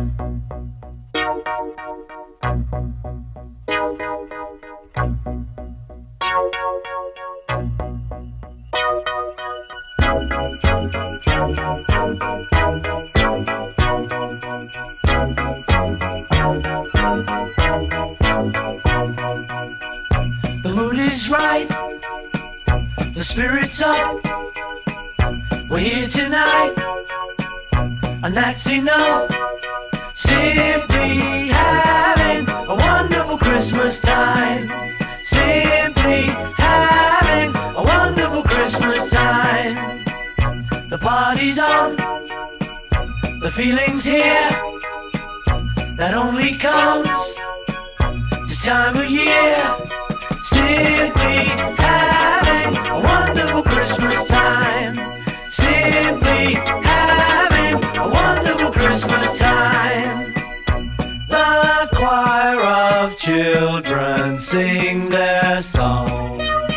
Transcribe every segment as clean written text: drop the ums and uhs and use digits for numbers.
The mood is right, the spirit's up. We're here tonight, and that's enough. Simply having a wonderful Christmas time. Simply having a wonderful Christmas time. The party's on, the feeling's here. That only comes this time of year. Simply having a wonderful Christmas time. Simply having a wonderful Christmas time. The choir of children sing their song.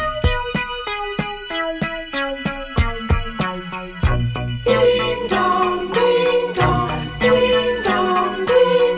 Ding dong, ding dong, ding dong, ding.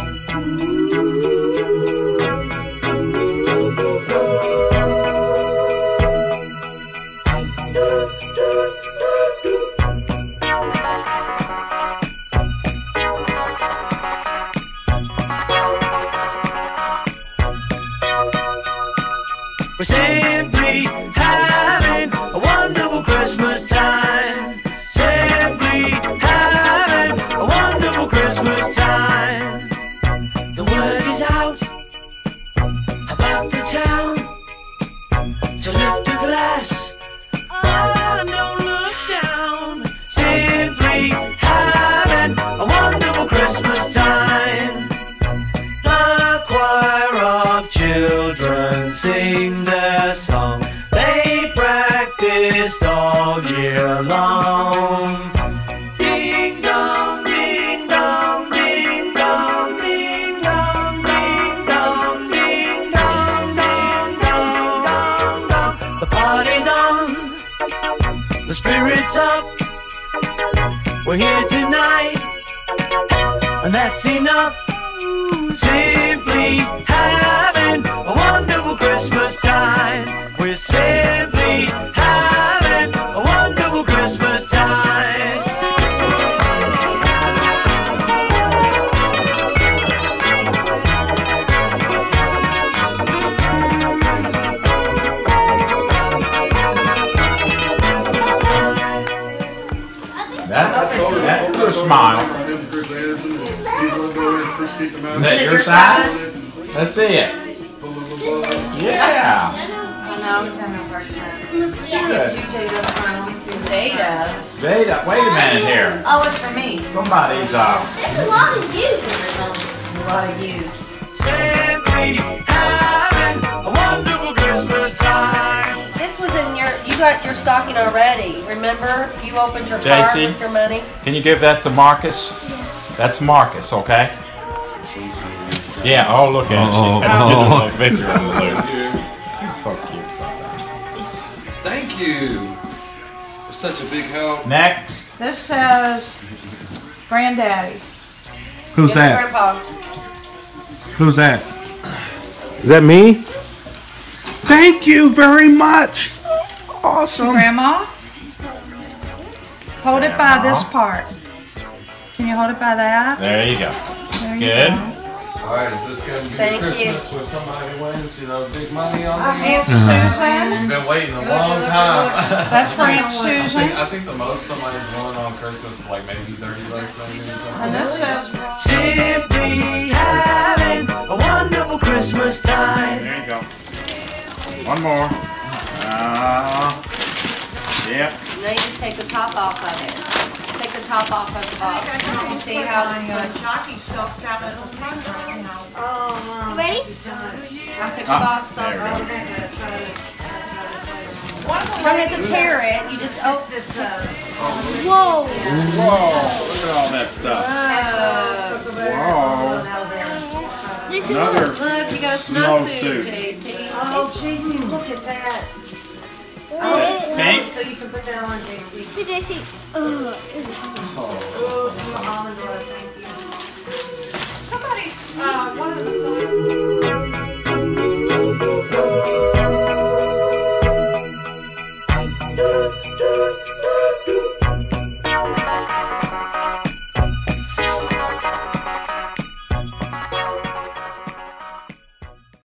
We're simply having a wonderful Christmas time. Simply having a wonderful Christmas time. The word is out about the town to lift a glass. Oh, don't look down. Simply having a wonderful Christmas time. The choir of children sing their song. They practiced all year long. Ding dong, ding dong, ding dong, ding dong, ding dong, ding dong, ding dong, dong, dong. The party's on, the spirit's up. We're here tonight, and that's enough. Simply having a wonderful Christmas time. We're simply having a wonderful Christmas time. That's a smile. Is that your size? Let's see it. Yeah. Oh no, I was having a hard time. Good. Jada. Jada, wait a minute here. Oh, it's for me. Somebody's There's a lot of use. A lot of use. Simply having a wonderful Christmas time. This was in you got your stocking already. Remember? You opened your card JC? with your money. Can you give that to Marcus? That's Marcus, okay? Yeah, oh look at it. That's getting a little Victor in the loop. She's so cute sometimes. Thank you. For such a big help. Next. This says Granddaddy. Who's that? Grandpa. Who's that? Is that me? Thank you very much. Awesome. Grandma, hold it by this part. Can you hold it by that? There you go. There you Good. go. Alright, is this going to be Thank Christmas where somebody wins, big money on Aunt these? Susan. We've been waiting a long time. That's for Aunt Susan. I think the most somebody's won on Christmas is like maybe 30 bucks maybe or something. And this says Simply having a wonderful Christmas time. There you go. One more. Yep. Now you just take the top off of it. Take the top off of the box. You see how it's going? Ready? Pick the box there we off. go. You don't have to tear it. You just open. Whoa. Whoa, look at all that stuff. Whoa. Another Look, you got a snowsuit, snowsuit. JC. Oh, JC, look at that. Pink. So you can put that on, JC. Hey, JC. Oh, some almond oil, thank you. do, do.